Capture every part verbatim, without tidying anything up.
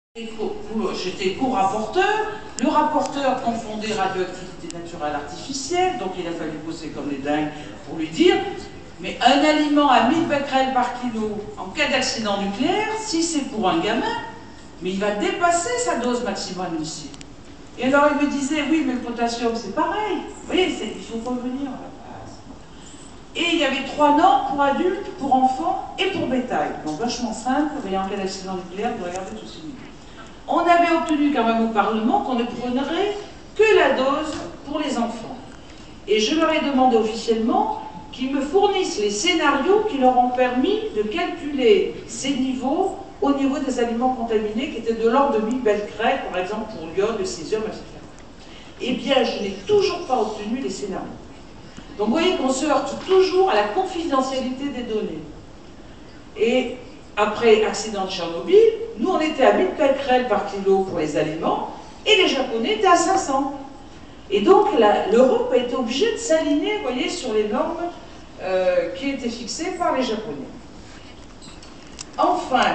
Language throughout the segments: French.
J'étais co-rapporteur, le rapporteur confondait radioactivité naturelle artificielle, donc il a fallu bosser comme les dingues pour lui dire mais un aliment à mille becquerels par kilo en cas d'accident nucléaire, si c'est pour un gamin, mais il va dépasser sa dose maximale ici. Et alors il me disait oui mais le potassium c'est pareil, vous voyez, il faut revenir à la base. Et il y avait trois normes pour adultes, pour enfants et pour bétail, donc vachement simple, vous voyez, en cas d'accident nucléaire, vous regardez tout ce niveau. On avait obtenu quand même au Parlement qu'on ne prendrait que la dose pour les enfants. Et je leur ai demandé officiellement qu'ils me fournissent les scénarios qui leur ont permis de calculer ces niveaux au niveau des aliments contaminés qui étaient de l'ordre de mille becquerels, par exemple pour l'iode, le césium, et cetera. Eh bien, je n'ai toujours pas obtenu les scénarios. Donc vous voyez qu'on se heurte toujours à la confidentialité des données. Et après l'accident de Tchernobyl, nous on était à mille becquerels par kilo pour les aliments et les Japonais étaient à cinq cents. Et donc l'Europe a été obligée de s'aligner, vous voyez, sur les normes euh, qui étaient fixées par les Japonais. Enfin,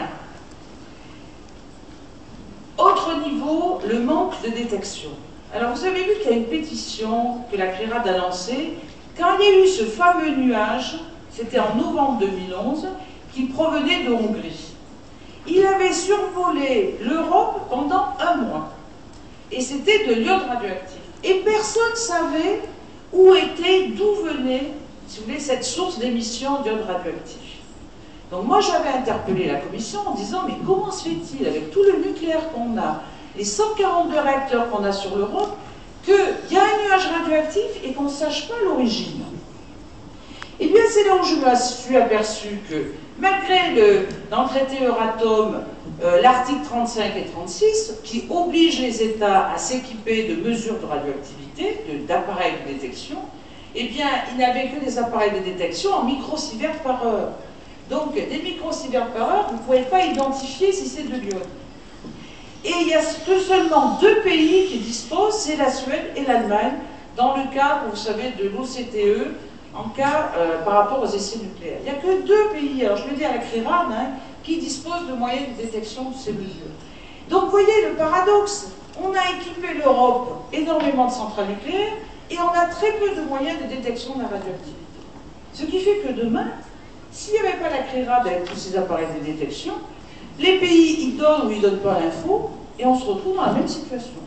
autre niveau, le manque de détection. Alors vous avez vu qu'il y a une pétition que la CRIRAD a lancée quand il y a eu ce fameux nuage, c'était en novembre deux mille onze, qui provenait de Hongrie. Il avait survolé l'Europe pendant un mois. Et c'était de l'iode radioactif. Et personne ne savait où était, d'où venait, si vous voulez, cette source d'émission d'iode radioactif. Donc moi j'avais interpellé la commission en disant mais comment se fait-il, avec tout le nucléaire qu'on a, les cent quarante-deux réacteurs qu'on a sur l'Europe, qu'il y a un nuage radioactif et qu'on ne sache pas l'origine. Eh bien c'est là où je me suis aperçu que malgré le, dans le traité Euratom, euh, l'article trente-cinq et trente-six, qui oblige les États à s'équiper de mesures de radioactivité, d'appareils de, de détection, eh bien, ils n'avaient que des appareils de détection en microsieverts par heure. Donc, des microsieverts par heure, vous ne pouvez pas identifier si c'est de l'iode. Et il n'y a que seulement deux pays qui disposent, c'est la Suède et l'Allemagne, dans le cadre, vous savez, de l'O C T E, en cas euh, par rapport aux essais nucléaires. Il n'y a que deux pays, alors je le dis à la CRIRAD, hein, qui disposent de moyens de détection de ces mesures. Donc vous voyez le paradoxe, on a équipé l'Europe énormément de centrales nucléaires et on a très peu de moyens de détection de la radioactivité. Ce qui fait que demain, s'il n'y avait pas la CRIRAD avec tous ces appareils de détection, les pays ils donnent ou ils ne donnent pas l'info et on se retrouve dans la même situation.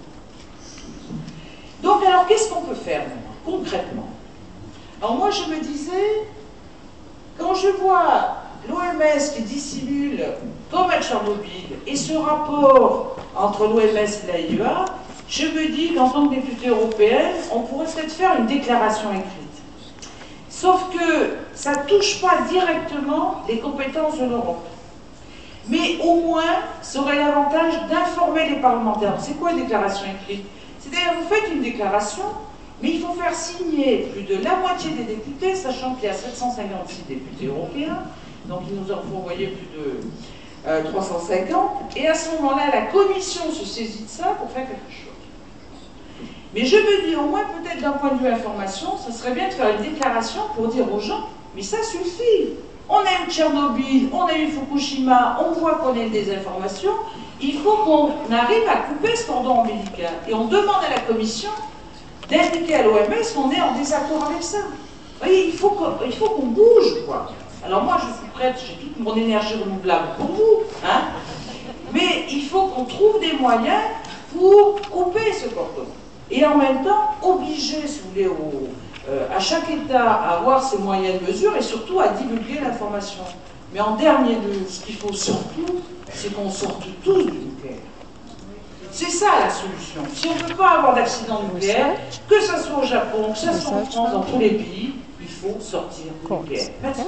Donc alors qu'est-ce qu'on peut faire maintenant, concrètement? Alors moi je me disais, quand je vois l'O M S qui dissimule, comme à Tchernobyl, et ce rapport entre l'O M S et la I E A, je me dis qu'en tant que députée européenne, on pourrait peut-être faire une déclaration écrite. Sauf que ça ne touche pas directement les compétences de l'Europe. Mais au moins, ça aurait l'avantage d'informer les parlementaires. C'est quoi une déclaration écrite? C'est-à-dire, vous faites une déclaration, mais il faut faire signer plus de la moitié des députés, sachant qu'il y a sept cent cinquante-six députés européens, donc il nous en faut envoyer plus de euh, trois cent cinquante, et à ce moment-là, la commission se saisit de ça pour faire quelque chose. Mais je me dis, au moins peut-être d'un point de vue information, ça serait bien de faire une déclaration pour dire aux gens, mais ça suffit. On a eu Tchernobyl, on a eu Fukushima, on voit qu'on a des informations, il faut qu'on arrive à couper ce cordon ombilical. Et on demande à la commission d'indiquer à l'O M S qu'on est en désaccord avec ça. Vous voyez, il faut qu'on qu'on bouge, quoi. Alors moi, je suis prête, j'ai toute mon énergie renouvelable pour vous, hein, mais il faut qu'on trouve des moyens pour couper ce cordon. Et en même temps, obliger, si vous voulez, au, euh, à chaque État à avoir ses moyens de mesure et surtout à divulguer l'information. Mais en dernier lieu, ce qu'il faut surtout, c'est qu'on sorte tous du nucléaire. C'est ça la solution. Si on ne peut pas avoir d'accident nucléaire, que ce soit au Japon, que ce soit en France, dans tous les pays, il faut sortir du nucléaire. Merci.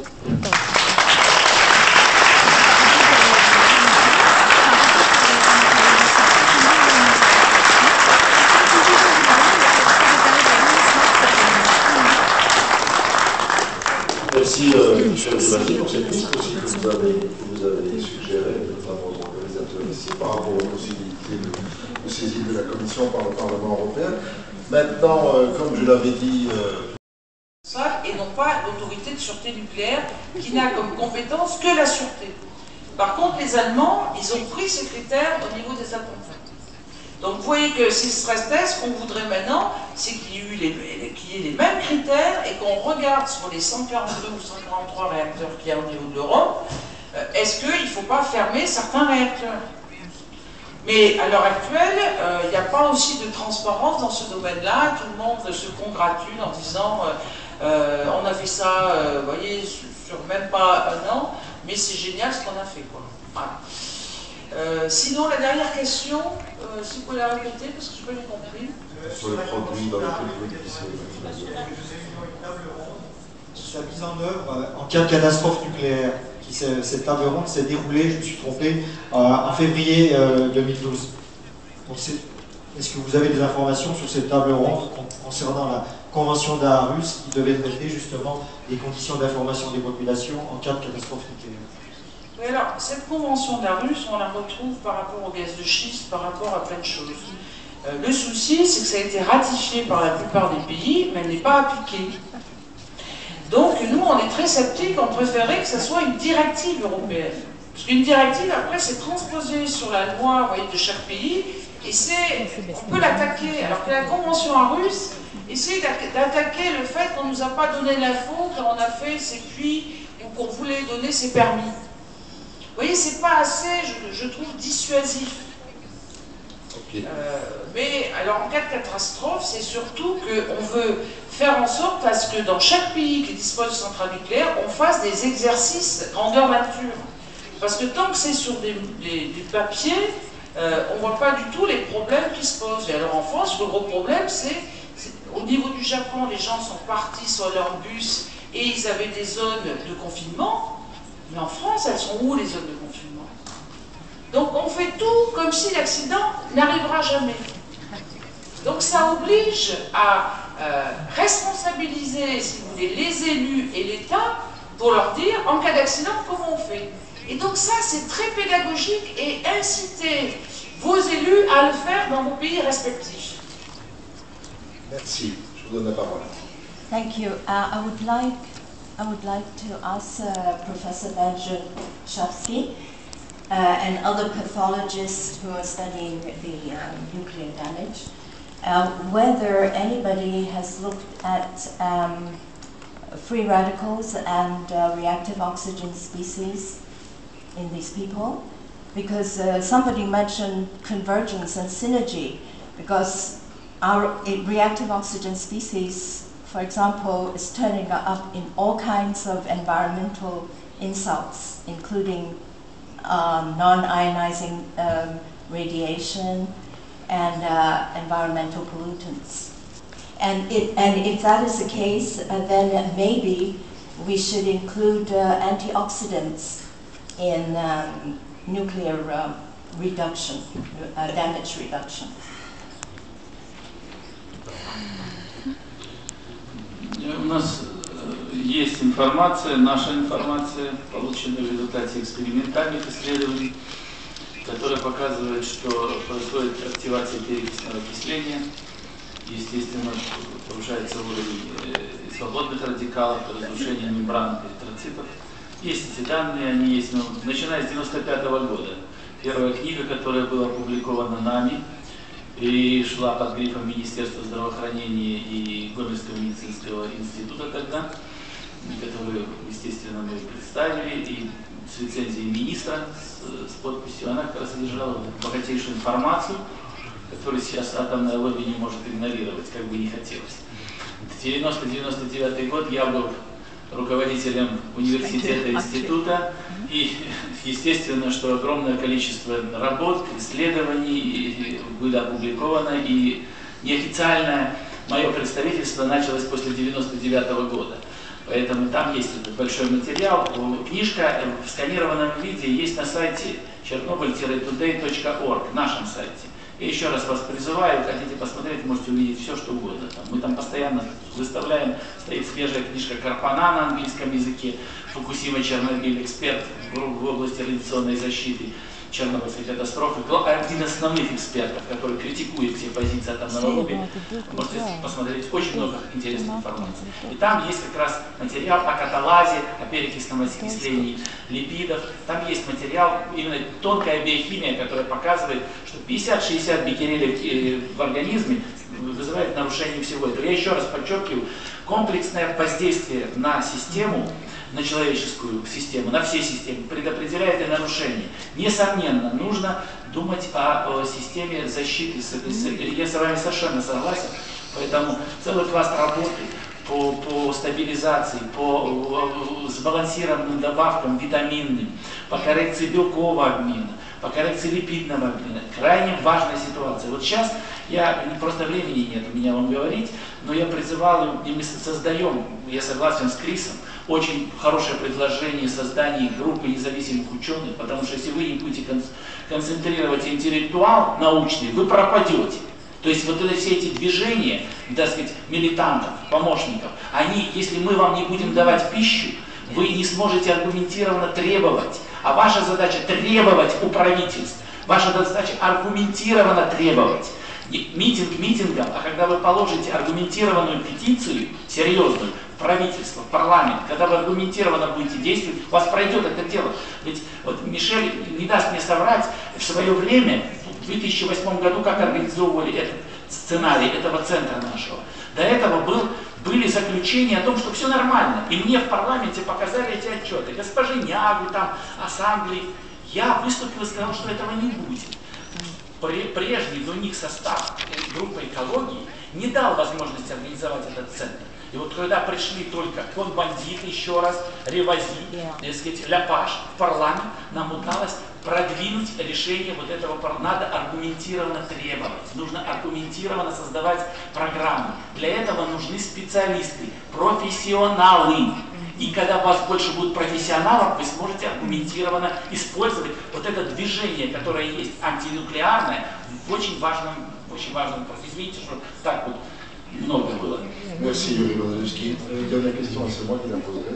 Merci, euh, M. Rivasi, pour cette liste aussi que vous avez, que vous avez suggérée, notamment aux organisateurs ici, par rapport aux possibilités de, de saisie de la Commission par le Parlement européen. Maintenant, euh, comme je l'avais dit... Euh... Ça, et non pas l'autorité de sûreté nucléaire qui n'a comme compétence que la sûreté. Par contre, les Allemands, ils ont pris ces critères au niveau des attentats. Donc vous voyez que ces stress tests, qu'on voudrait maintenant, c'est qu'il y ait eu les, qu'il y ait les mêmes critères et qu'on regarde sur les cent quarante-deux ou cent quarante-trois réacteurs qu'il y a au niveau de l'Europe, euh, est-ce qu'il ne faut pas fermer certains réacteurs? Mais à l'heure actuelle, il euh, n'y a pas aussi de transparence dans ce domaine-là. Tout le monde se congratule en disant euh, euh, on a fait ça, euh, vous voyez, sur, sur même pas un an, mais c'est génial ce qu'on a fait, quoi. Voilà. Euh, sinon, la dernière question, euh, si vous pouvez la répéter, parce que je n'ai pas bien compris. Sur les produits dans lesquels sa mise en œuvre en cas de catastrophe nucléaire. Qui, cette table ronde s'est déroulée, je me suis trompé, euh, en février euh, deux mille douze. Est-ce que vous avez des informations sur cette table ronde concernant la Convention d'Aarhus qui devait traiter justement des conditions d'information des populations en cas de catastrophe nucléaire? Oui, alors, cette convention d'Aarhus, on la retrouve par rapport au gaz de schiste, par rapport à plein de choses. Euh, le souci, c'est que ça a été ratifié par la plupart des pays, mais elle n'est pas appliquée. Donc, nous, on est très sceptiques, on préférait que ce soit une directive européenne. Parce qu'une directive, après, c'est transposé sur la loi, vous voyez, de chaque pays, et c'est, on peut l'attaquer. Alors que la convention Aarhus essaie d'attaquer le fait qu'on ne nous a pas donné l'info quand on a fait ses puits ou qu'on voulait donner ses permis. Vous voyez, c'est pas assez, je, je trouve, dissuasif. Okay. Euh, mais alors en cas de catastrophe, c'est surtout qu'on veut faire en sorte à ce que dans chaque pays qui dispose de centrales nucléaires, on fasse des exercices grandeur nature. Parce que tant que c'est sur des, des, du papier, euh, on ne voit pas du tout les problèmes qui se posent. Et alors en France, le gros problème, c'est au niveau du Japon, les gens sont partis sur leur bus et ils avaient des zones de confinement. Mais en France, elles sont où les zones de confinement? Donc on fait tout comme si l'accident n'arrivera jamais. Donc ça oblige à euh, responsabiliser, si vous voulez, les élus et l'État pour leur dire, en cas d'accident, comment on fait. Et donc ça, c'est très pédagogique et inciter vos élus à le faire dans vos pays respectifs. Merci. Je vous donne la parole. Thank you. Uh, I would like I would like to ask uh, Professor Benjamin-Schafsky uh, and other pathologists who are studying the um, nuclear damage uh, whether anybody has looked at um, free radicals and uh, reactive oxygen species in these people, because uh, somebody mentioned convergence and synergy, because our uh, reactive oxygen species, for example, is turning up in all kinds of environmental insults, including um, non-ionizing um, radiation and uh, environmental pollutants. And, it, and if that is the case, uh, then maybe we should include uh, antioxidants in um, nuclear uh, reduction, uh, damage reduction. У нас есть информация, наша информация, полученная в результате экспериментальных исследований, которая показывает, что происходит активация перекисного окисления, естественно, повышается уровень свободных радикалов, разрушение мембран эритроцитов. Есть эти данные, они есть, ну, начиная с девяносто пятого года. Первая книга, которая была опубликована нами, и шла под грифом Министерства здравоохранения и Гомельского медицинского института тогда, которую, естественно, мы представили, и с лицензией министра, с, с подписью, она как раз содержала богатейшую информацию, которую сейчас атомное лобби не может игнорировать, как бы не хотелось. девяносто девяносто девятый год я был руководителем университета, института, и естественно, что огромное количество работ, исследований было опубликовано, и неофициальное мое представительство началось после девяносто девятого года. Поэтому там есть этот большой материал. Книжка в сканированном виде есть на сайте чернобыль тудей точка орг, нашем сайте. И еще раз вас призываю, хотите посмотреть, можете увидеть все, что угодно. Там, мы там постоянно выставляем, стоит свежая книжка Карпана на английском языке, Фукусима Чернобыль, эксперт в области радиационной защиты. Чернобыльской катастрофы, один из основных экспертов, который критикует все позиции атомного лобби. Можете посмотреть очень много интересной информации. И там есть как раз материал о каталазе, о перекисном окислении липидов. Там есть материал, именно тонкая биохимия, которая показывает, что пятьдесят-шестьдесят биккерелей в организме вызывает нарушение всего этого. Я еще раз подчеркиваю, комплексное воздействие на систему, на человеческую систему, на все системы, предопределяет и нарушение. Несомненно, нужно думать о, о системе защиты. Я с вами совершенно согласен. Поэтому целый пласт работы по, по стабилизации, по сбалансированным добавкам витаминным, по коррекции белкового обмена, по коррекции липидного обмена. Крайне важная ситуация. Вот сейчас я, просто времени нет у меня вам говорить, но я призывал, и мы создаем, я согласен с Крисом, очень хорошее предложение создания группы независимых ученых, потому что если вы не будете концентрировать интеллектуал научный, вы пропадете. То есть вот это, все эти движения, так сказать, милитантов, помощников, они, если мы вам не будем давать пищу, вы не сможете аргументированно требовать. А ваша задача требовать у правительств. Ваша задача аргументированно требовать. Митинг митингом, а когда вы положите аргументированную петицию, серьезную, в правительство, в парламент, когда вы аргументированно будете действовать, у вас пройдет это дело. Ведь вот Мишель не даст мне соврать, в свое время, в две тысячи восьмом году, как организовывали этот сценарий этого центра нашего, до этого был, были заключения о том, что все нормально. И мне в парламенте показали эти отчеты. Госпожи Нягу, там, ассамблеи. Я выступил и сказал, что этого не будет. Прежний до них состав группы экологии не дал возможности организовать этот центр. И вот когда пришли только Кон-Бандит, еще раз, Ревази, так сказать, Ляпаш в парламент, нам удалось продвинуть решение вот этого. Надо аргументированно требовать, нужно аргументированно создавать программы. Для этого нужны специалисты, профессионалы. И когда у вас больше будет профессионалов, вы сможете аргументированно использовать вот это движение, которое есть антинуклеарное, в очень важном, очень важном вопросе. Извините, что так вот много было. Merci Yuri Wazowski. La dernière question, c'est moi qui la poserai.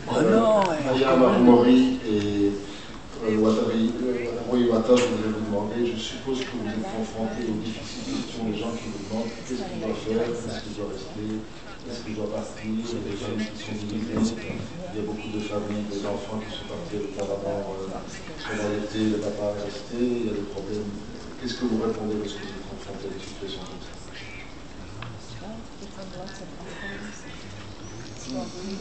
Maya Marumori et Watari Wata, je voudrais vous demander, je suppose que vous êtes confrontés aux difficiles questions des gens qui vous demandent qu'est-ce qu'il doit faire, est-ce qu'il doit rester, est-ce qu'il doit partir, il y a des jeunes qui sont divisés, il y a beaucoup de familles, des enfants qui sont partis auparavant euh, sur l'arrêté, le papa est resté, il y a des problèmes. Qu'est-ce que vous répondez lorsque vous êtes confrontés à des situations comme ça? Mm.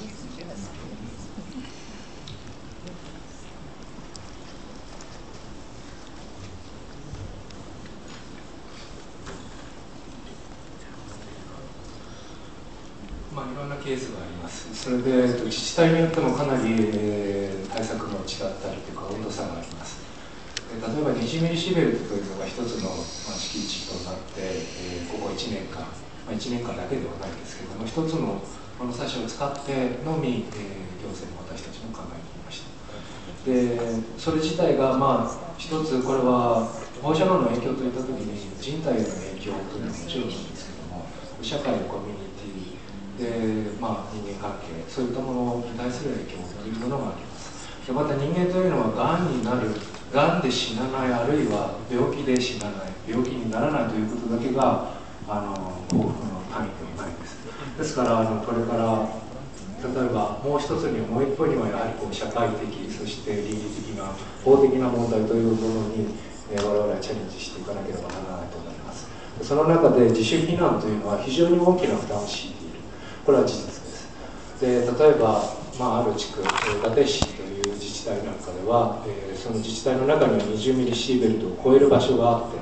まあ、いろんなケースがあります。それで自治体によってもかなり、えー、対策が違ったりというか温度差があります。例えばにじゅうミリシーベルトというのが一つの、まあ、敷地となって、えー、ここいちねんかん、まあ、いちねんかんだけではないですけれども、一つの物差しを使ってのみ、えー、行政も私たちも考えていました。でそれ自体が、まあ、一つこれは放射能の影響といったときに人体への影響というのはもちろんなんですけども、社会のコミュニティで、まあ、人間関係、そういったものに対する影響というものがあります。でまた人間というのはがんになる、がんで死なない、あるいは病気で死なない、病気にならないということだけがあの幸福の単位ではないです。ですからあのこれから例えばもう一つにもう一歩にはやはりこう社会的、そして倫理的な法的な問題というものに、えー、我々はチャレンジしていかなければならないと思います。その中で自主避難というのは非常に大きな負担を強いている、これは事実です。で例えば、まあ、ある地区、伊達市という自治体なんかでは、えー、その自治体の中にはにじゅうミリシーベルトを超える場所があって、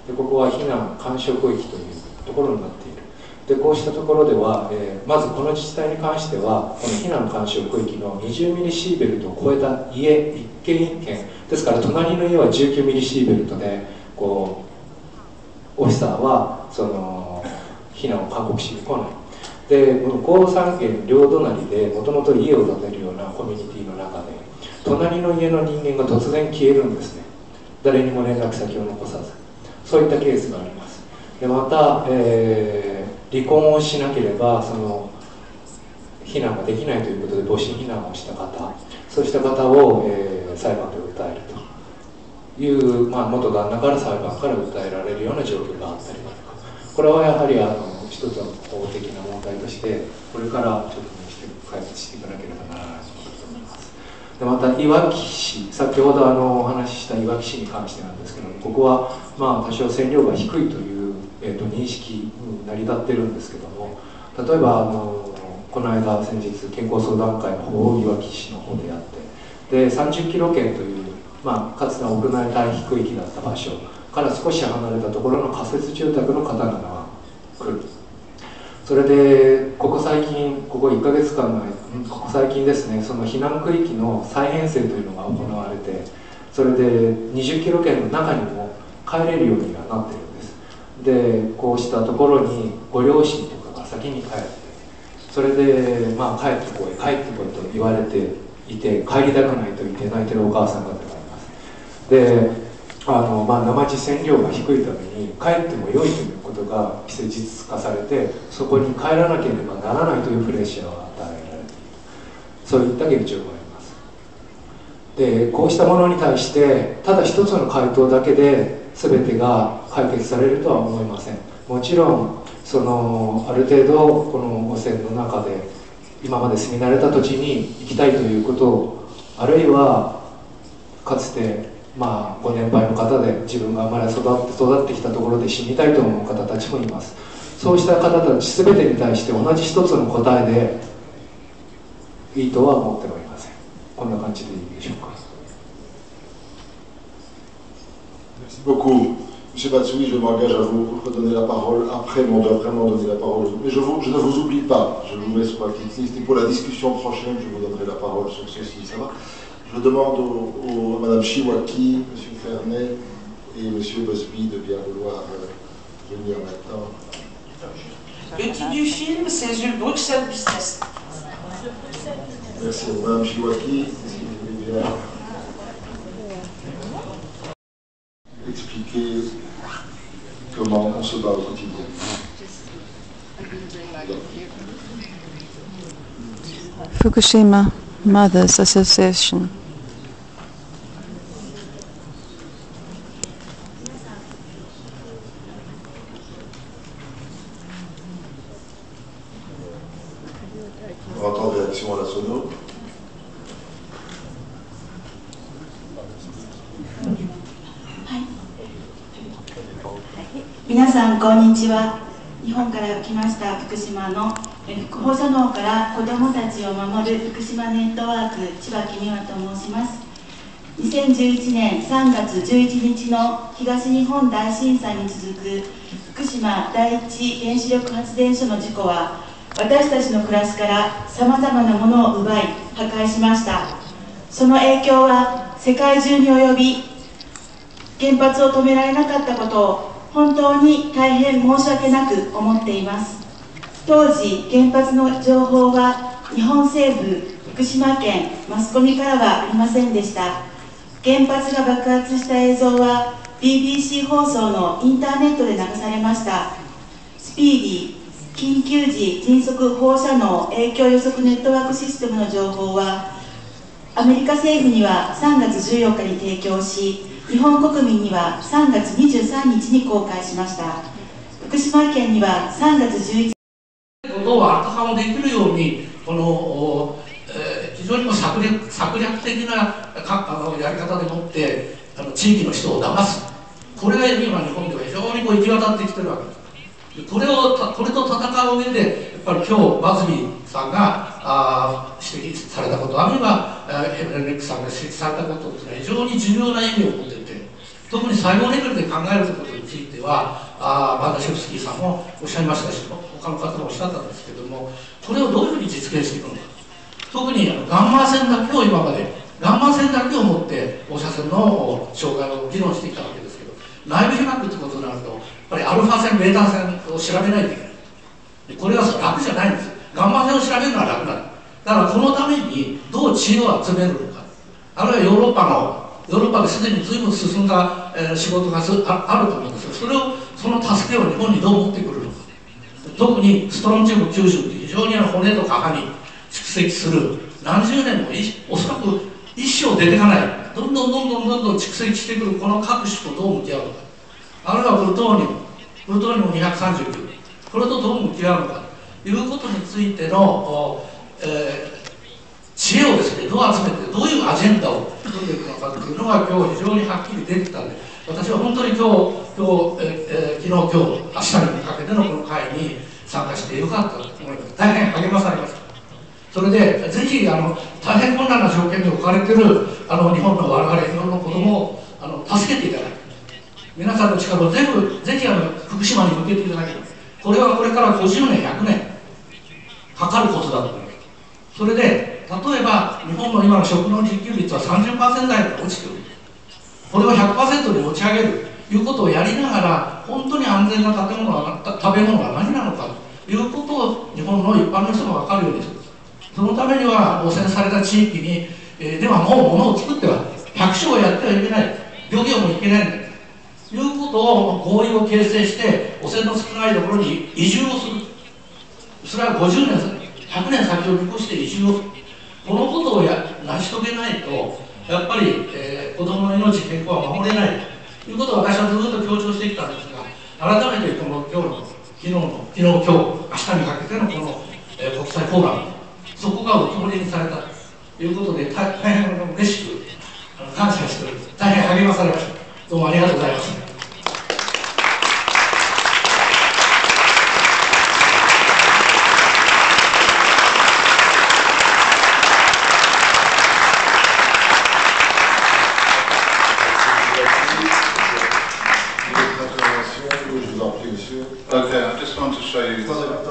でここは避難干渉区域というところになっている。でこうしたところでは、えー、まずこの自治体に関してはこの避難干渉区域のにじゅうミリシーベルトを超えた家一軒一軒ですから、隣の家はじゅうきゅうミリシーベルトでこうオフィサーはその避難を勧告しに来ない。で向こう三軒両隣でもともと家を建てるようなコミュニティの中で隣の家の人間が突然消えるんですね。誰にも連絡先を残さず、そういったケースがあります。でまた、えー、離婚をしなければその避難ができないということで母子避難をした方、そうした方を、えー、裁判で訴えるという、まあ、元旦那から裁判から訴えられるような状況があったりだとか、これはやはりあの一つの法的な問題としてこれから直面して解決していかなければならないことだと思います。でまたいわき市、先ほどあのお話ししたいわき市に関してなんですけども、ここはまあ多少線量が低いという、えー、と認識に成り立ってるんですけども、例えばあのこの間先日健康相談会の方をいわき市の方でやって、でさんじゅっキロ圏という、まあ、かつては屋内退避区域だった場所から少し離れたところの仮設住宅の方々が来る。それでここ最近、ここいっかげつかん前、ここ最近ですね、その避難区域の再編成というのが行われて、それでにじゅっキロ圏の中にも帰れるようにはなってるんです。でこうしたところにご両親とかが先に帰って、それで、まあ、帰ってこい帰ってこいと言われていて、帰りたくないと言って泣いてるお母さん方がいます。であの、まあ、生地線量が低いために帰っても良いということが既成事実化されて、そこに帰らなければならないというプレッシャーを与えられている、そういった現状があります。でこうしたものに対してただ一つの回答だけで全てが解決されるとは思いません。もちろんそのある程度この汚染の中で今まで住み慣れた土地に行きたいということを、あるいはかつてまあご年配の方で自分が生まれ育って育ってきたところで死にたいと思う方たちもいます。そうした方たち全てに対して同じ一つの答えでいいとは思っておりません。こんな感じでいいでしょうか。 Merci beaucoup. Monsieur Batsui, je m'engage à vous redonner la parole après, mais on doit vraiment donner la parole. Mais je, vous, je ne vous oublie pas, je vous mets sur ma petite liste et pour la discussion prochaine, je vous donnerai la parole sur ceci, ça va? Je demande au, au, à Mme Chiwaki, M. Fernet et M. Busby de bien vouloir euh, venir maintenant. Le titre du film, c'est The Bruxelles Business. Merci. Mme Chiwaki, si vous voulez bien expliquer comment on se bat au quotidien. Fukushima Mothers Association. On entend réaction à la sono. 皆さんこんにちは。日本から来ました福島の放射能から子どもたちを守る福島ネットワーク千葉公和と申します。にせんじゅういちねんさんがつじゅういちにちの東日本大震災に続く福島第一原子力発電所の事故は、私たちの暮らしからさまざまなものを奪い破壊しました。その影響は世界中に及び、原発を止められなかったことを本当に大変申し訳なく思っています。当時原発の情報は日本西部福島県マスコミからはありませんでした。原発が爆発した映像は ビービーシー 放送のインターネットで流されました。スピーディー緊急時迅速放射能影響予測ネットワークシステムの情報はアメリカ政府にはさんがつじゅうよっかに提供し、日本国民にはさんがつにじゅうさんにちに公開しました。福島県にはさんがつじゅういちにちことをあたかもできるように、この、えー、非常にも策略、策略的なかあのやり方でもってあの地域の人を騙す、これが今日本では非常にこう行き渡ってきてるわけです。これをこれと戦う上で、やっぱり今日バズミーさんがあ指摘されたこと、あるいはヘブレン・レックさんが指摘されたことというのは非常に重要な意味を持っていて、特に最後レベルで考えることについては、あバンダシェフスキーさんもおっしゃいましたし、他の方もおっしゃったんですけども、これをどういうふうに実現していくのか、特にあのガンマ線だけを今まで、ガンマ線だけを持って放射線の障害を議論してきたわけですけど、内部被膜ってことになると、やっぱりアルファ線、ベータ線を調べないといけない。これは楽じゃないんです。ガンマ線を調べるのは楽なんだ。だからこのためにどう知恵を集めるのか、あるいはヨーロッパのヨーロッパですでに随分進んだ、えー、仕事がす あ, あると思うんですが、それをその助けを日本にどう持ってくるのか。特にストロンチウムきゅうじゅうって非常に骨とか歯に蓄積する何十年もおそらく一生出てかないどんどんどんどんどんどん蓄積してくるこの核種とどう向き合うのか、あるいはプルトーニウム、プルトーニウムにひゃくさんじゅうきゅう、これとどう向き合うのかということについての、えー、知恵をですね、どう集めて、どういうアジェンダを組んでいくのかというのが今日非常にはっきり出てきたので、私は本当に今日、今日、えー、昨日、今日、明日にかけてのこの会に参加してよかったと思います。大変励まされました。それで、ぜひあの大変困難な条件に置かれているあの日本の我々、日本の子供をあの助けていただき、皆さんの力を全部、ぜひあの福島に向けていただきます。これはこれからごじゅうねん、ひゃくねんかかることだと思います。それで、例えば日本の今の食の自給率はさんじゅっパーセント台に落ちている。これを ひゃくパーセント に持ち上げるということをやりながら、本当に安全な建物は食べ物は何なのかということを日本の一般の人が分かるようにする。そのためには汚染された地域に、えー、ではもう物を作っては百姓をやってはいけない、漁業もいけないんだということを合意を形成して汚染の少ないところに移住をする。それはごじゅうねん、ひゃくねん先を見越して移住をする。このことをや成し遂げないとやっぱり、えー、子どもの命、健康は守れないということを私はずっと強調してきたんですが、改めてこの今日の昨日の昨日今日明日にかけてのこの、えー、国際フォーラム、そこがお決めにされたということで大変嬉しく感謝しております。大変励まされました。どうもありがとうございます。 Okay, I just want to show you.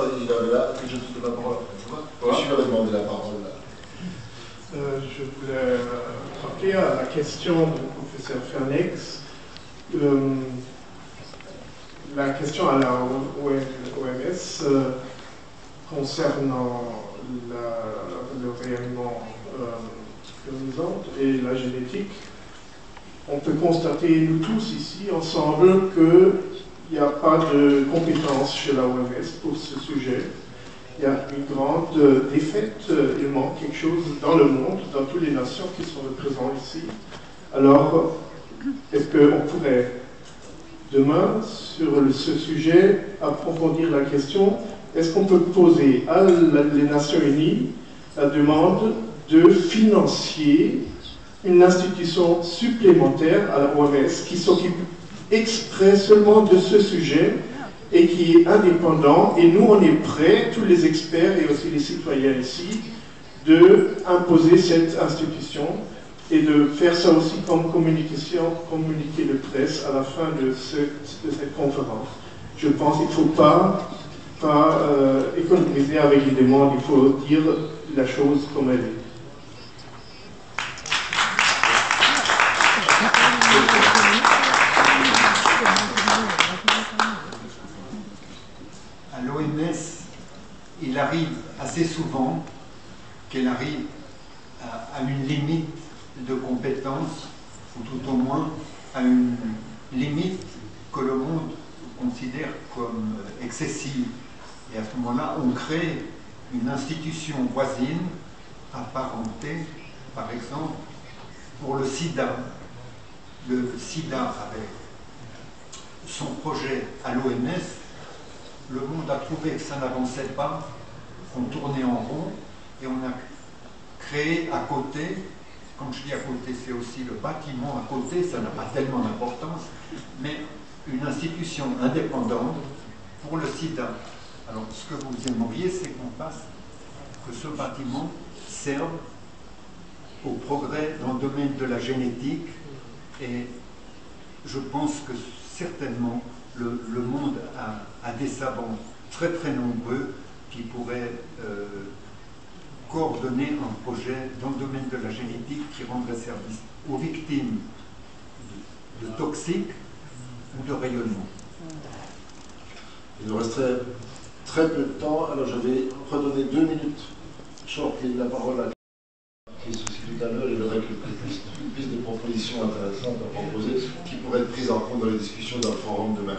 Euh, je voulais rappeler à la question du professeur Fernex, euh, la question à la O M S euh, concernant la, le rayonnement euh, ionisant et la génétique. On peut constater, nous tous ici, ensemble, qu'il n'y a pas de compétence chez la O M S pour ce sujet. Il y a une grande défaite, il manque quelque chose dans le monde, dans toutes les nations qui sont représentées ici. Alors, est-ce qu'on pourrait, demain, sur ce sujet, approfondir la question, est-ce qu'on peut poser à les Nations Unies la demande de financer une institution supplémentaire à la O M S qui s'occupe exprès seulement de ce sujet et qui est indépendant, et nous on est prêts, tous les experts et aussi les citoyens ici, de imposer cette institution et de faire ça aussi comme communication, communiquer de presse à la fin de, ce, de cette conférence. Je pense qu'il ne faut pas, pas euh, économiser avec les demandes, il faut dire la chose comme elle est. L'O M S, il arrive assez souvent qu'elle arrive à, à une limite de compétences, ou tout au moins à une limite que le monde considère comme excessive. Et à ce moment-là, on crée une institution voisine, apparentée, par exemple, pour le sida. Le sida, avec son projet à l'O M S, le monde a trouvé que ça n'avançait pas, qu'on tournait en rond, et on a créé à côté, quand je dis à côté, c'est aussi le bâtiment à côté, ça n'a pas tellement d'importance, mais une institution indépendante pour le sida. Alors, ce que vous aimeriez, c'est qu'on fasse que ce bâtiment serve au progrès dans le domaine de la génétique, et je pense que certainement le, le monde a, a des savants très très nombreux qui pourraient euh, coordonner un projet dans le domaine de la génétique qui rendrait service aux victimes de, de toxiques ou de rayonnement. Il nous resterait très peu de temps, alors je vais redonner deux minutes, shortly la parole à qui est aussi tout à l'heure, et j'aurais quelques pistes de propositions intéressantes à proposer qui pourraient être prises en compte dans les discussions d'un forum demain.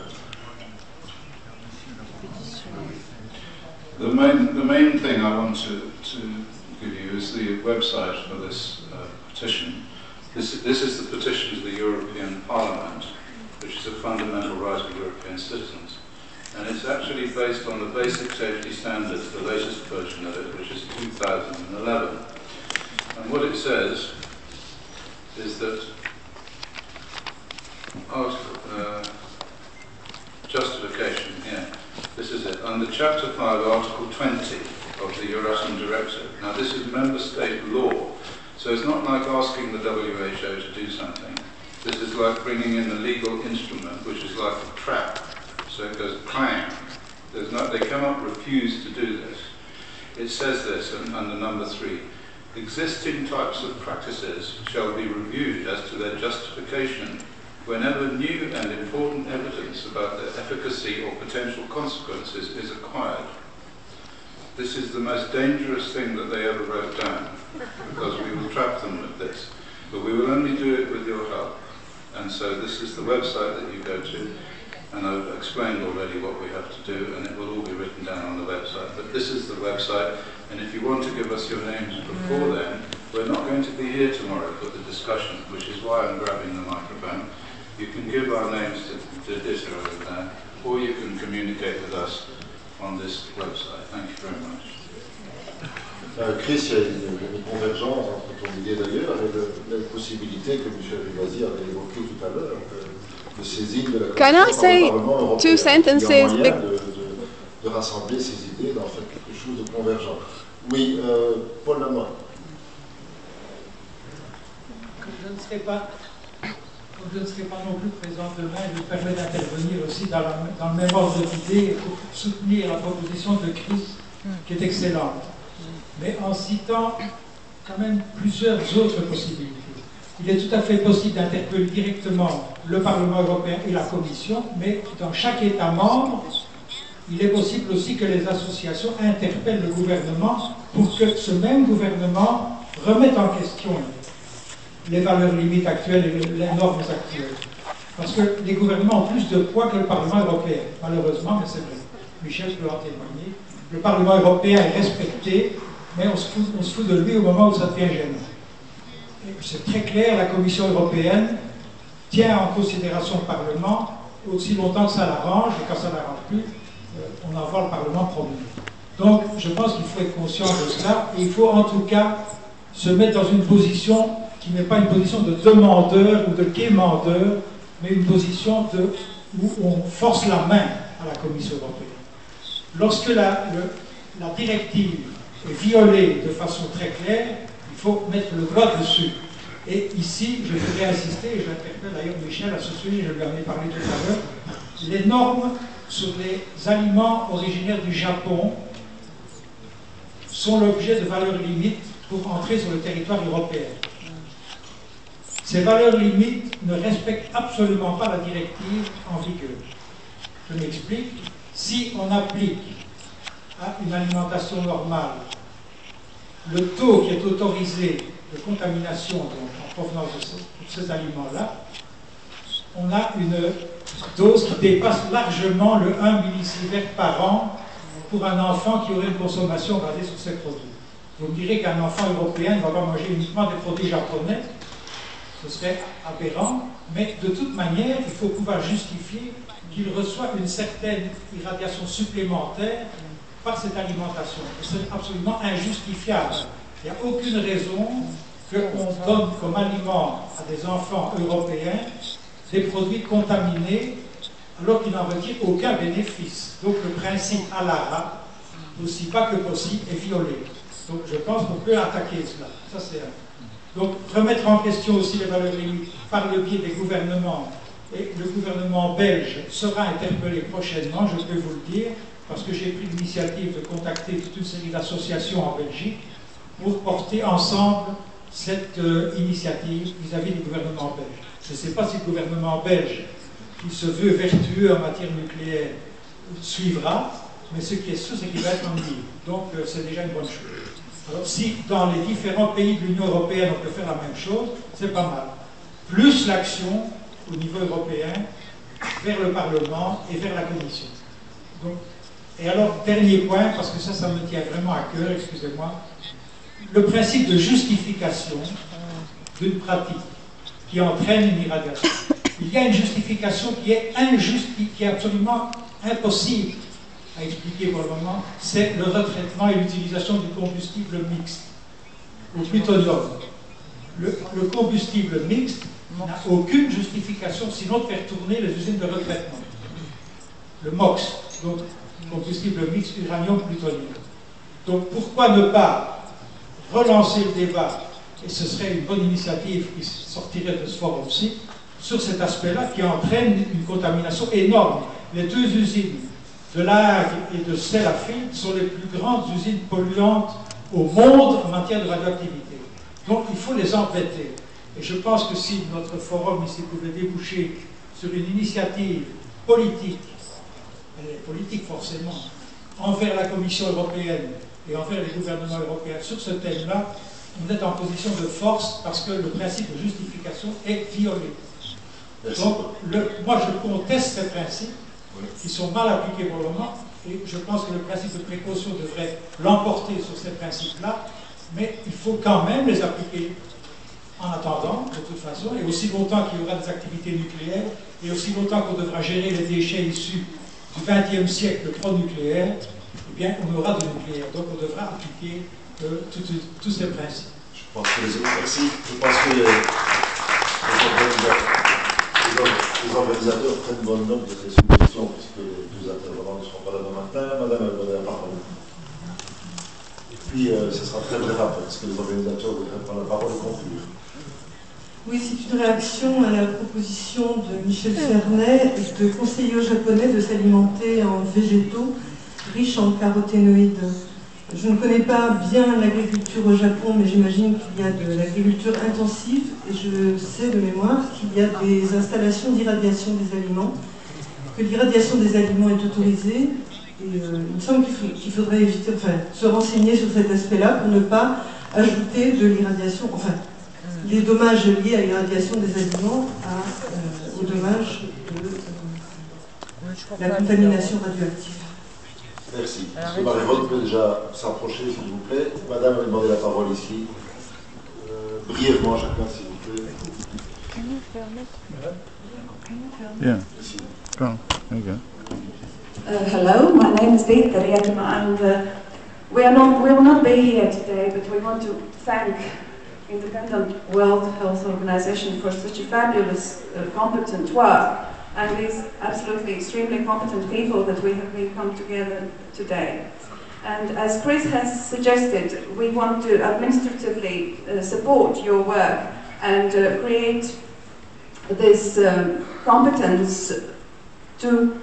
The main, the main thing I want to, to give you is the website for this uh, petition. This, this is the petition to the European Parliament, which is a fundamental right of European citizens. And it's actually based on the basic safety standards, the latest version of it, which is two thousand eleven. And what it says is that article, uh, justification, yeah, this is it. Under Chapter five, Article twenty of the Euratom Directive. Now this is member state law, so it's not like asking the W H O to do something. This is like bringing in a legal instrument, which is like a trap. So it goes clang. There's not, they cannot refuse to do this. It says this in, under number three. Existing types of practices shall be reviewed as to their justification whenever new and important evidence about their efficacy or potential consequences is acquired. This is the most dangerous thing that they ever wrote down, because we will trap them with this. But we will only do it with your help. And so this is the website that you go to, and I've explained already what we have to do, and it will all be written down on the website. But this is the website, and if you want to give us your names before then, we're not going to be here tomorrow for the discussion, which is why I'm grabbing the microphone. You can give our names to, to Dita over there, or you can communicate with us on this website. Thank you very much. Euh, Chris, il y a une, une convergence entre ton idée d'ailleurs et le, la possibilité que Michel Rivasi avait évoquée tout à l'heure, de saisine de la Can I Commission say par le Parlement européen. two sentences? Il y a moyen de, de, de rassembler ces idées dans faire quelque chose de convergent. Oui, euh, Paul Lamoine. Comme je ne serai pas, comme je ne serai pas non plus présent demain, je me permets d'intervenir aussi dans, la, dans le même ordre d'idées pour soutenir la proposition de Chris, qui est excellente, mais en citant quand même plusieurs autres possibilités. Il est tout à fait possible d'interpeller directement le Parlement européen et la Commission, mais dans chaque État membre, il est possible aussi que les associations interpellent le gouvernement pour que ce même gouvernement remette en question les valeurs limites actuelles et les normes actuelles. Parce que les gouvernements ont plus de poids que le Parlement européen, malheureusement, mais c'est vrai. Michel peut en témoigner. Le Parlement européen est respecté, mais on se fout, on se fout de lui au moment où ça devient gênant. C'est très clair, la Commission européenne tient en considération le Parlement aussi longtemps que ça l'arrange, et quand ça l'arrange plus, on envoie le Parlement promener. Donc, je pense qu'il faut être conscient de cela, et il faut en tout cas se mettre dans une position qui n'est pas une position de demandeur ou de quémandeur, mais une position de, où on force la main à la Commission européenne. Lorsque la, le, la directive est violée de façon très claire, il faut mettre le doigt dessus. Et ici, je voudrais insister, et j'interpelle d'ailleurs Michel à ce sujet, je lui en ai parlé tout à l'heure, les normes sur les aliments originaires du Japon sont l'objet de valeurs limites pour entrer sur le territoire européen. Ces valeurs limites ne respectent absolument pas la directive en vigueur. Je m'explique. Si on applique à une alimentation normale le taux qui est autorisé de contamination donc, en provenance de ces, de ces aliments-là, on a une dose qui dépasse largement le un millisievert par an pour un enfant qui aurait une consommation basée sur ces produits. Vous me direz qu'un enfant européen ne va pas manger uniquement des produits japonais, ce serait aberrant, mais de toute manière, il faut pouvoir justifier qu'il reçoit une certaine irradiation supplémentaire par cette alimentation. C'est absolument injustifiable. Il n'y a aucune raison qu'on donne comme aliment à des enfants européens des produits contaminés alors qu'ils n'en retirent aucun bénéfice. Donc le principe à l'ara, aussi bas que possible, est violé. Donc je pense qu'on peut attaquer cela. Ça, c'est un. Donc, remettre en question aussi les valeurs limites par le biais des gouvernements, et le gouvernement belge sera interpellé prochainement, je peux vous le dire, parce que j'ai pris l'initiative de contacter toute une série d'associations en Belgique pour porter ensemble cette euh, initiative vis-à-vis du gouvernement belge. Je ne sais pas si le gouvernement belge, qui se veut vertueux en matière nucléaire, suivra, mais ce qui est sûr, c'est qu'il va être en ligne. Donc, euh, c'est déjà une bonne chose. Alors, si dans les différents pays de l'Union européenne on peut faire la même chose, c'est pas mal. Plus l'action au niveau européen vers le Parlement et vers la Commission. Donc, et alors, dernier point, parce que ça, ça me tient vraiment à cœur, excusez-moi, le principe de justification d'une pratique. qui entraîne une irradiation. Il y a une justification qui est injuste, qui est absolument impossible à expliquer pour le moment, c'est le retraitement et l'utilisation du combustible mixte, au plutonium. Le, le combustible mixte n'a aucune justification sinon de faire tourner les usines de retraitement. Le MOX, donc combustible mixte uranium-plutonium. Donc pourquoi ne pas relancer le débat, et ce serait une bonne initiative qui sortirait de ce forum-ci, sur cet aspect-là qui entraîne une contamination énorme. Les deux usines de La Hague et de Sellafield sont les plus grandes usines polluantes au monde en matière de radioactivité. Donc il faut les embêter. Et je pense que si notre forum ici pouvait déboucher sur une initiative politique, elle est politique forcément, envers la Commission européenne et envers les gouvernements européens sur ce thème-là, on est en position de force parce que le principe de justification est violé. Merci. Donc, le, moi je conteste ces principes qui sont mal appliqués pour le moment, et je pense que le principe de précaution devrait l'emporter sur ces principes-là, mais il faut quand même les appliquer en attendant, de toute façon, et aussi longtemps qu'il y aura des activités nucléaires, et aussi longtemps qu'on devra gérer les déchets issus du vingtième siècle pro-nucléaire, eh bien, on aura du nucléaire. Donc, on devra appliquer euh, tous ces principes. Je pense que les, merci. Je pense que les, les, organisateurs, les organisateurs prennent bonne note de ces suggestions, puisque les deux intervenants ne seront pas là demain matin. Madame, elle donne la parole. Et puis, euh, ce sera très bref après, parce que les organisateurs voudraient prendre la parole et conclure. Oui, c'est une réaction à la proposition de Michel Fernet de conseiller aux Japonais de s'alimenter en végétaux riches en caroténoïdes. Je ne connais pas bien l'agriculture au Japon, mais j'imagine qu'il y a de l'agriculture intensive, et je sais de mémoire qu'il y a des installations d'irradiation des aliments, que l'irradiation des aliments est autorisée, et euh, il me semble qu'il faut, qu'il faudrait éviter, enfin, se renseigner sur cet aspect-là pour ne pas ajouter de l'irradiation, enfin, les dommages liés à l'irradiation des aliments à, euh, aux dommages de euh, la contamination radioactive. Merci. Est-ce que Marie-Rose peut déjà s'approcher, s'il vous plaît? Madame a demandé la parole ici. Euh, brièvement, chacun, s'il vous plaît. Can you film it? Can you film it? Yeah. Merci. Go. There you go. Uh, hello, my name is Birta Riekma, and uh, we are not, we will not be here today, but we want to thank Independent World Health Organization for such a fabulous, uh, competent work, and these absolutely extremely competent people that we have been come together today. And as Chris has suggested, we want to administratively uh, support your work and uh, create this um, competence to,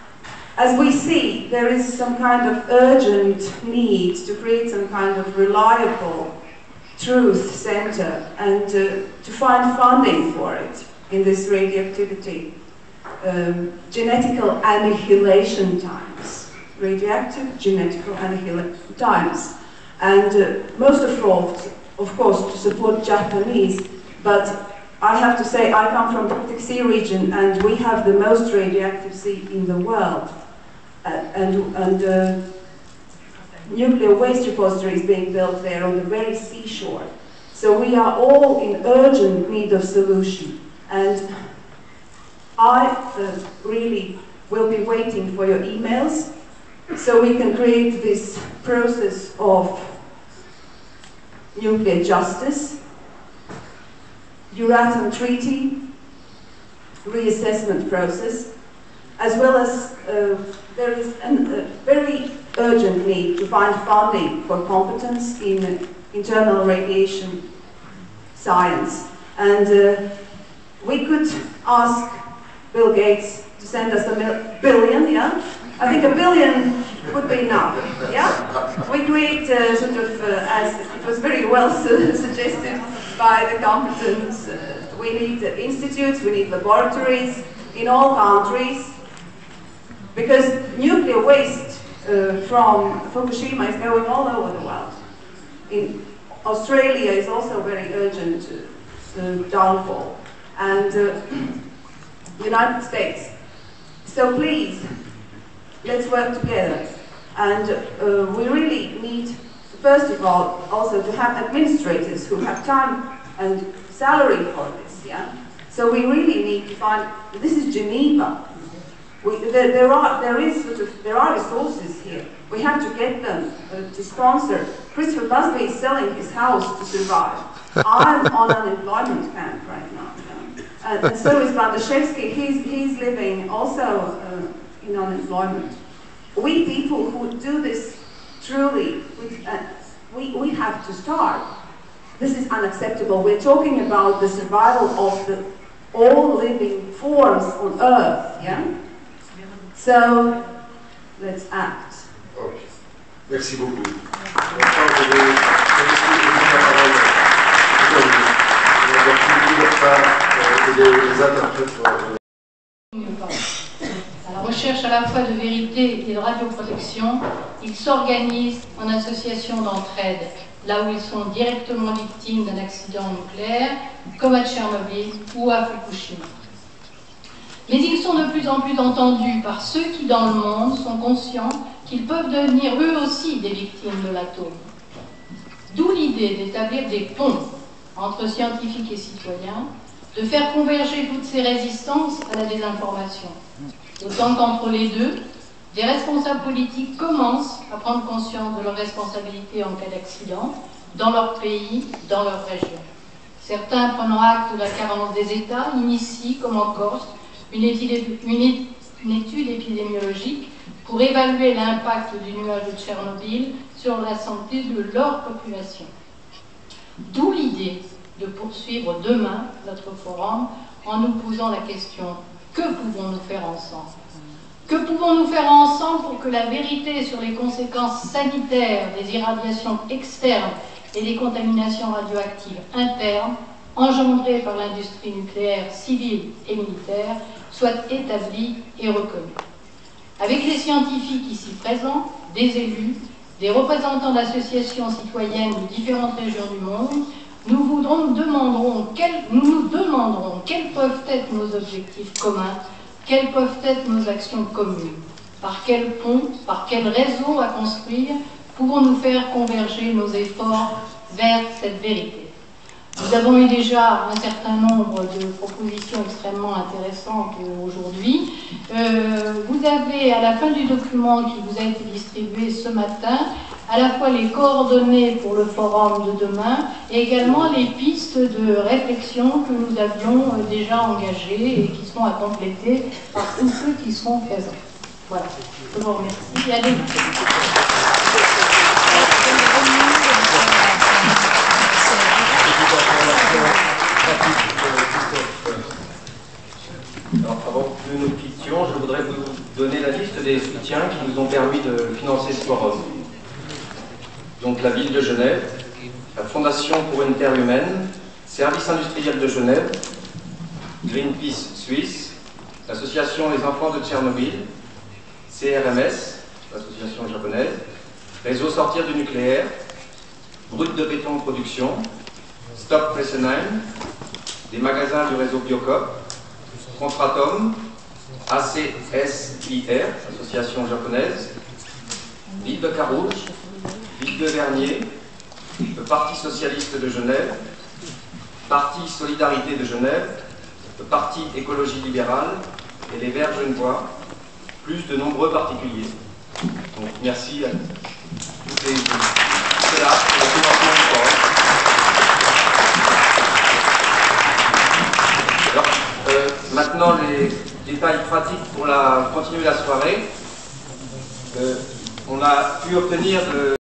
as we see, there is some kind of urgent need to create some kind of reliable truth center and uh, to find funding for it in this radioactivity. Um, genetical annihilation times, radioactive genetical annihilation times, and uh, most of all, of course, to support Japanese, but I have to say I come from the Arctic Sea region and we have the most radioactive sea in the world, uh, and, and uh, nuclear waste repository is being built there on the very seashore. So we are all in urgent need of solution, and I uh, really will be waiting for your emails so we can create this process of nuclear justice, Euratom Treaty, reassessment process, as well as uh, there is a uh, very urgent need to find funding for competence in internal radiation science. And uh, we could ask Bill Gates to send us a billion, yeah? I think a billion would be enough, yeah? We create uh, sort of, uh, as it was very well su suggested by the competence, uh, we need uh, institutes, we need laboratories in all countries, because nuclear waste uh, from Fukushima is going all over the world. In Australia is also very urgent uh, downfall, and uh, United States. So please, let's work together. And uh, we really need, first of all, also to have administrators who have time and salary for this. yeah? So we really need to find, this is Geneva. We, there, there, are, there, is sort of, there are resources here. We have to get them uh, to sponsor. Christopher Busby is selling his house to survive. I'm on an employment camp right now. You know? uh, and so is Bandashevsky. He's, he's living also uh, in unemployment. We people who do this truly, we, uh, we, we have to start. This is unacceptable. We're talking about the survival of the all living forms on Earth, yeah? So, let's act. Okay. Merci beaucoup. À la recherche à la fois de vérité et de radioprotection, ils s'organisent en association d'entraide, là où ils sont directement victimes d'un accident nucléaire, comme à Tchernobyl ou à Fukushima. Mais ils sont de plus en plus entendus par ceux qui, dans le monde, sont conscients qu'ils peuvent devenir eux aussi des victimes de l'atome. D'où l'idée d'établir des ponts entre scientifiques et citoyens, de faire converger toutes ces résistances à la désinformation. D'autant qu'entre les deux, des responsables politiques commencent à prendre conscience de leurs responsabilités en cas d'accident, dans leur pays, dans leur région. Certains, prenant acte de la carence des États, initient, comme en Corse, une étude, une, une étude épidémiologique pour évaluer l'impact du nuage de Tchernobyl sur la santé de leur population. D'où l'idée de poursuivre demain notre forum en nous posant la question « Que pouvons-nous faire ensemble ?» Que pouvons-nous faire ensemble pour que la vérité sur les conséquences sanitaires des irradiations externes et des contaminations radioactives internes engendrées par l'industrie nucléaire civile et militaire soit établie et reconnue? Avec les scientifiques ici présents, des élus, des représentants d'associations citoyennes de différentes régions du monde, nous, voudrons, demanderons quels, nous nous demanderons quels peuvent être nos objectifs communs, quelles peuvent être nos actions communes, par quel pont, par quel réseau à construire pouvons-nous faire converger nos efforts vers cette vérité. Nous avons eu déjà un certain nombre de propositions extrêmement intéressantes aujourd'hui. Euh, vous avez à la fin du document qui vous a été distribué ce matin à la fois les coordonnées pour le forum de demain et également les pistes de réflexion que nous avions déjà engagées et qui seront à compléter par tous ceux qui seront présents. Voilà, je vous remercie et à demain. Alors, avant que nous nous quittions, je voudrais vous donner la liste des soutiens qui nous ont permis de financer ce forum. Donc la ville de Genève, la Fondation pour une Terre humaine, Service industriel de Genève, Greenpeace Suisse, l'Association Les Enfants de Tchernobyl, C R M S, l'association japonaise, Réseau Sortir du nucléaire, Brut de béton production, Stop Fessenheim, des magasins du réseau Biocop, Contratom, A C S I R, association japonaise, Ville de Carouge, Ville de Vernier, le Parti Socialiste de Genève, Parti Solidarité de Genève, le Parti Écologie Libérale et les Verts Genevois, plus de nombreux particuliers. Donc merci à tous les cela pour le financement du forum. Alors, euh, maintenant les détails pratiques pour la, continuer la soirée. Euh, on a pu obtenir de